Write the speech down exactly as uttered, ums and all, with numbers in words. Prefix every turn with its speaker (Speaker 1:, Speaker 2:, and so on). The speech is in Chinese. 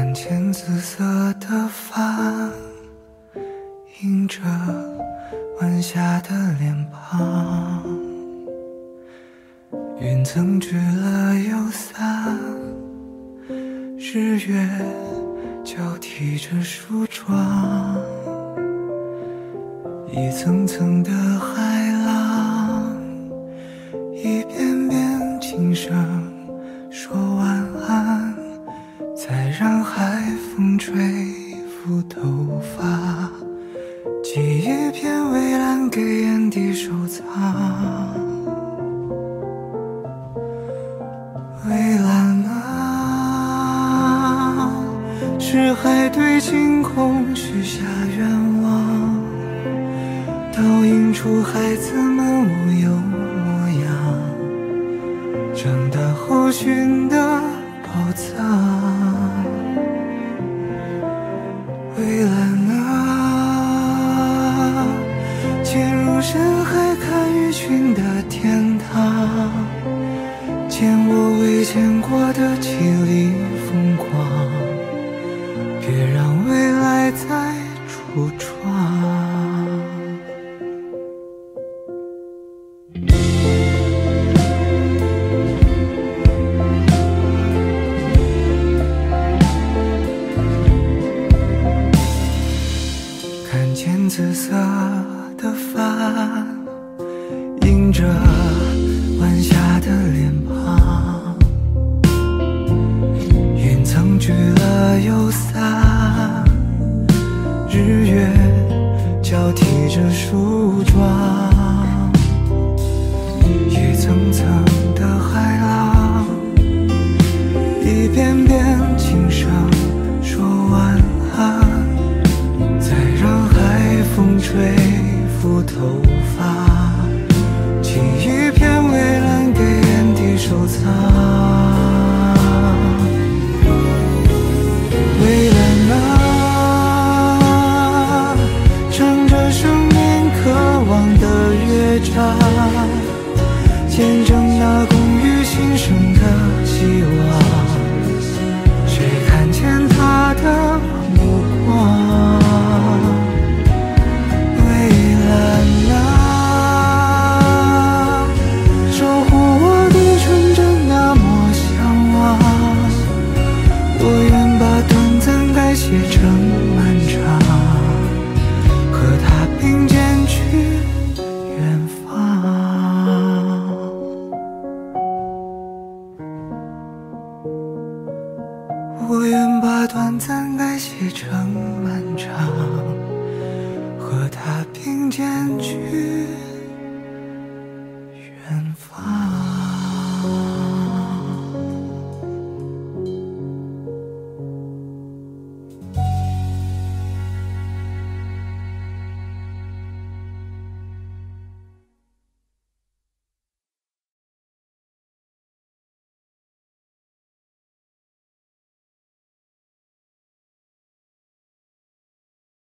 Speaker 1: 看见紫色的发映着晚霞的脸庞，云层聚了又散，日月交替着梳妆，一层层的海浪，一遍遍轻声说晚安，再让海风吹拂头发，寄一片蔚蓝给眼底收藏。蔚蓝啊，是海对晴空许下愿望，倒映出孩子们无忧模样，长大后寻的宝藏。蔚蓝啊，潜入深海看鱼群的天堂，见我未见过的绮丽风光，别让未来再橱窗。看见紫色的发映着晚霞的脸庞，云层聚了又散，日月交替着梳妆，一层层的海浪，一遍遍轻声说晚安，再让海风吹拂头发，寄一片蔚蓝给眼底收藏。蔚蓝啊，唱着生命渴望的乐章，见证那共于新生的希望，谁看见他的目光。蔚蓝啊，守护我的纯真那么向往，我愿把短暂改写成漫长，和他并肩去远方。我愿把短暂改写成漫长，和他并肩去